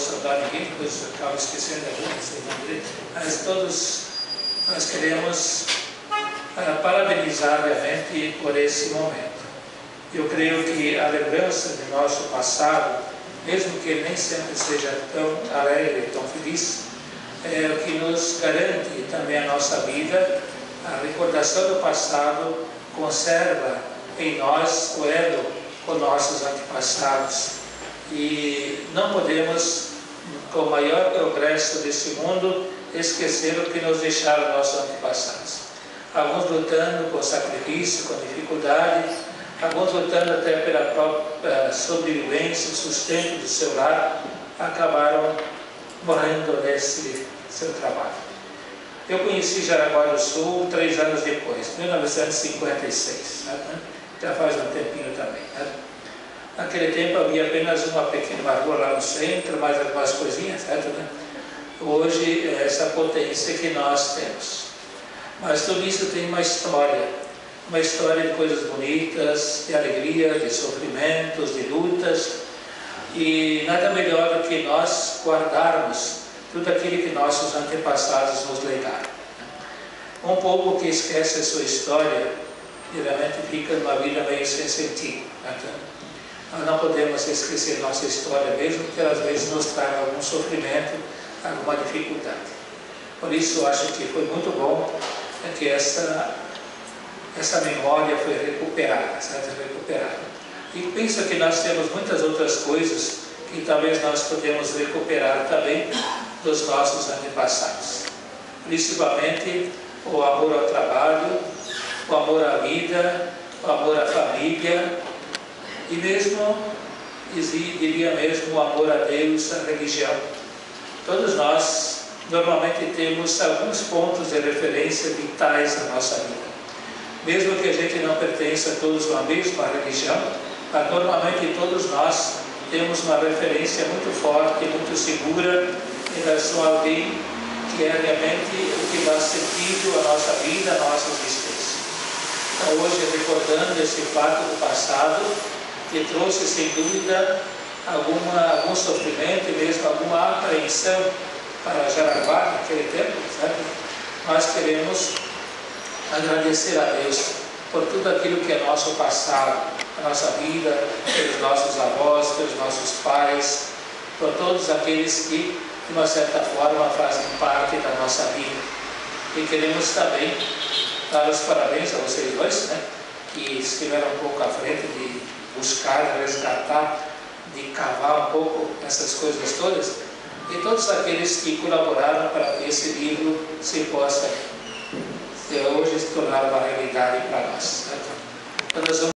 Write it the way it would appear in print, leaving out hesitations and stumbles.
saudar ninguém, depois eu acabo esquecendo alguns, mas todos nós queremos parabenizar realmente por esse momento. Eu creio que a lembrança de nosso passado, mesmo que nem sempre seja tão alegre, tão feliz, é o que nos garante também a nossa vida. A recordação do passado conserva em nós o elo com nossos antepassados. E não podemos, com o maior progresso desse mundo, esquecer o que nos deixaram nossos antepassados. Alguns lutando com sacrifício, com dificuldade, alguns lutando até pela própria sobrevivência, sustento do seu lar, acabaram morrendo nesse seu trabalho. Eu conheci Jaraguá do Sul 3 anos depois, 1956, já faz um tempinho também. Naquele tempo havia apenas uma pequena rua lá no centro, mais algumas coisinhas, certo? Hoje é essa potência que nós temos. Mas tudo isso tem uma história de coisas bonitas, de alegria, de sofrimentos, de lutas, e nada melhor do que nós guardarmos tudo aquilo que nossos antepassados nos legaram. Um povo que esquece a sua história, geralmente fica numa vida meio sem sentido. Nós não podemos esquecer nossa história, mesmo que às vezes nos traga algum sofrimento, alguma dificuldade. Por isso, eu acho que foi muito bom que essa memória foi recuperada, certo? E penso que nós temos muitas outras coisas que talvez nós podemos recuperar também dos nossos antepassados. Principalmente o amor ao trabalho, o amor à vida, o amor à família e mesmo, diria mesmo, o amor a Deus, a religião. Todos nós normalmente temos alguns pontos de referência vitais na nossa vida. Mesmo que a gente não pertença a todos a mesma religião, mas normalmente todos nós temos uma referência muito forte, muito segura em relação a alguém que é realmente o que dá sentido à nossa vida, à nossa existência. Então, hoje, recordando esse fato do passado, que trouxe, sem dúvida, algum sofrimento e mesmo alguma apreensão para Jaraguá naquele tempo, certo? Nós queremos agradecer a Deus por tudo aquilo que é nosso passado, a nossa vida, pelos nossos avós, pelos nossos pais, por todos aqueles que, de uma certa forma, fazem parte da nossa vida. E queremos também dar os parabéns a vocês dois, que estiveram um pouco à frente de buscar, resgatar, de cavar um pouco essas coisas todas, e todos aqueles que colaboraram para que esse livro se possa hoje se tornar uma realidade para nós.